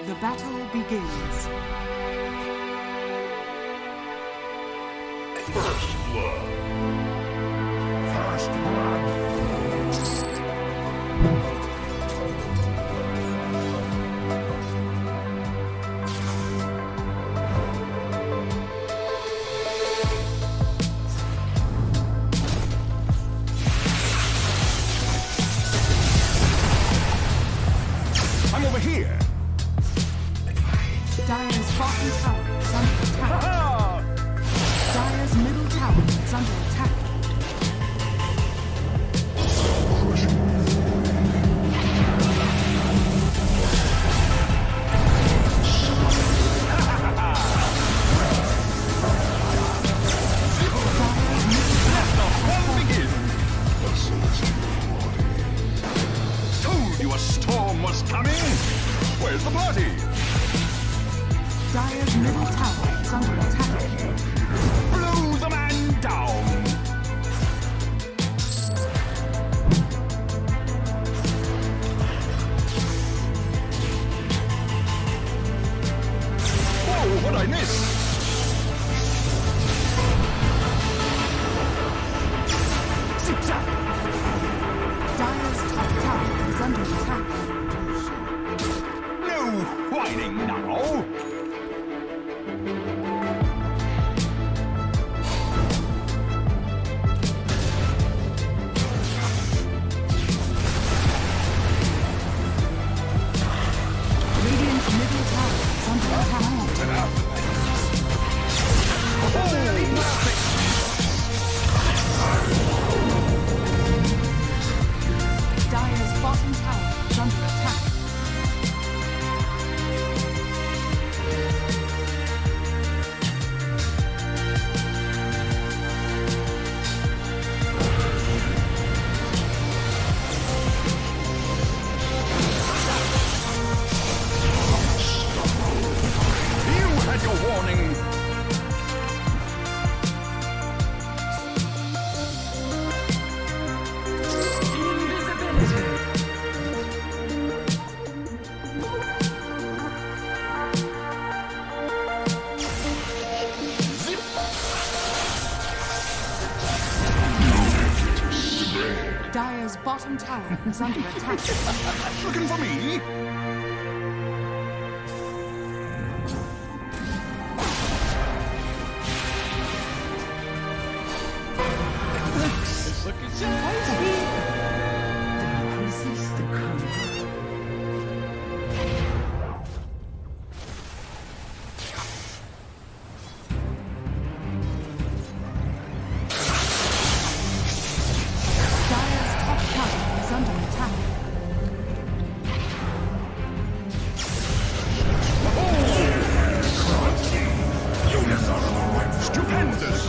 The battle begins. First blood. First blood. I'm over here. Dire's bottom tower is under attack. Dire's middle tower is under attack. Told you a storm was coming. Where's the party? Dire's middle tower is under attack. Blow the man down. Whoa, what'd I miss? Zip-zap. Dire's top tower is under attack. No whining now. Radiant's middle tower is under attack. Dire's bottom tower is under attack. You had your warning. Dire's bottom tower is under attack. Looking for me? Dire's top tower is under attack. Stupendous!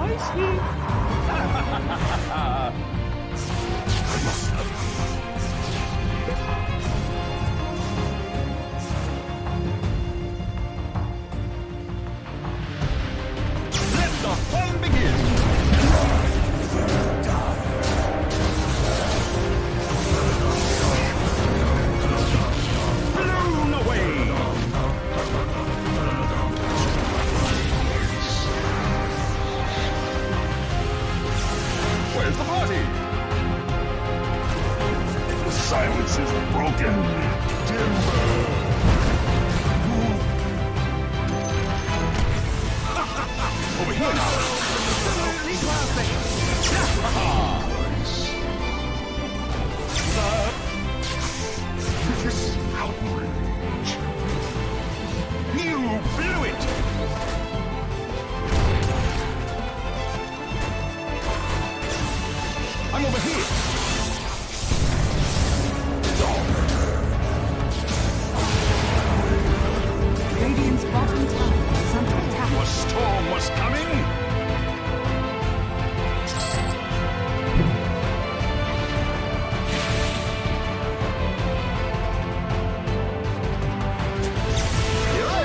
Let the fun begin! Blown away! Where's the party? The silence is broken. Timber. Over here now! This outrage. You blew it! I'm over here! Radiant's bottom tower is under attack. A storm was coming! Here I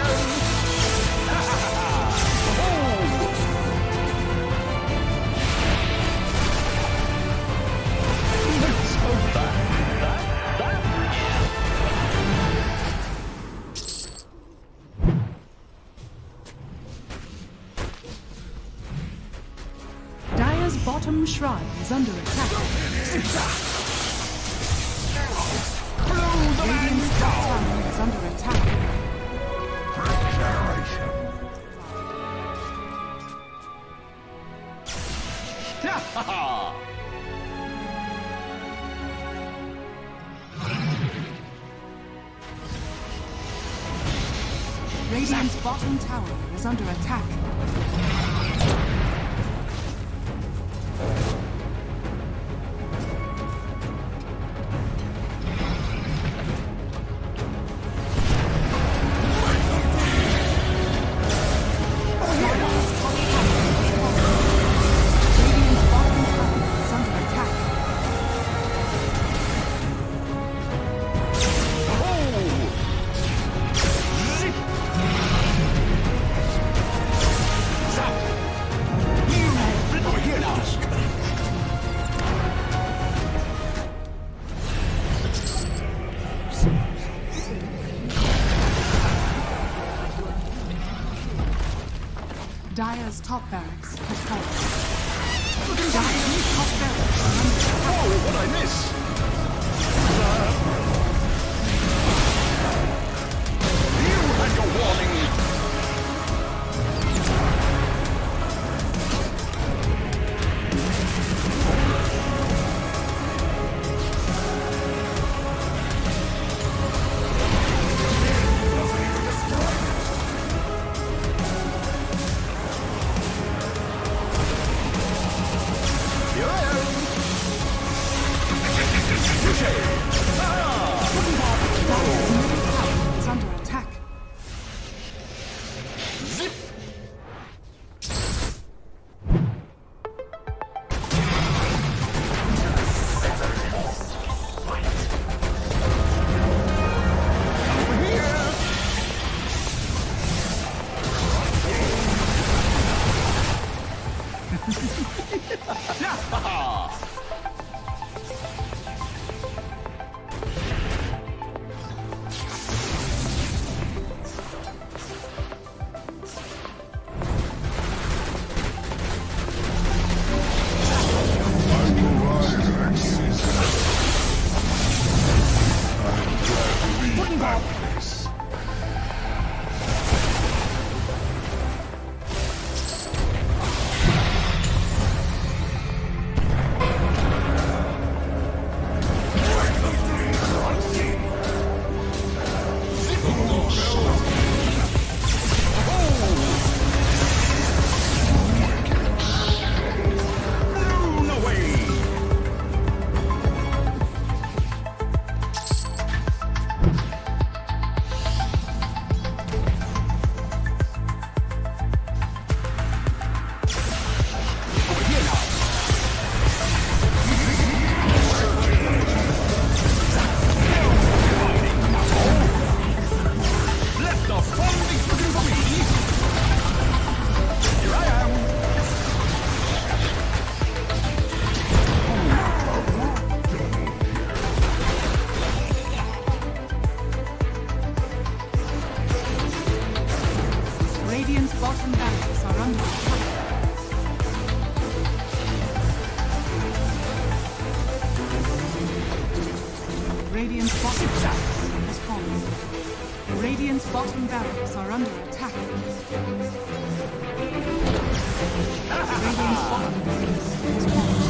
am! attack. Blow the man Radiant's top down! tower is under attack. Regeneration. Ha ha ha! Radiant's bottom tower is under attack. Dire's top barracks has fallen. Dire's top barracks are under attack. Oh, what'd I miss? You had your warning! Dire's middle tower is under attack. Zip! Over here! Blown away! Over here now! Let the fun begin for me! Here I am! Radiant's bottom barracks are under attack. Radiant's bottom barracks has fallen. Radiant's bottom barracks are under attack. Radiant's bottom barracks has fallen.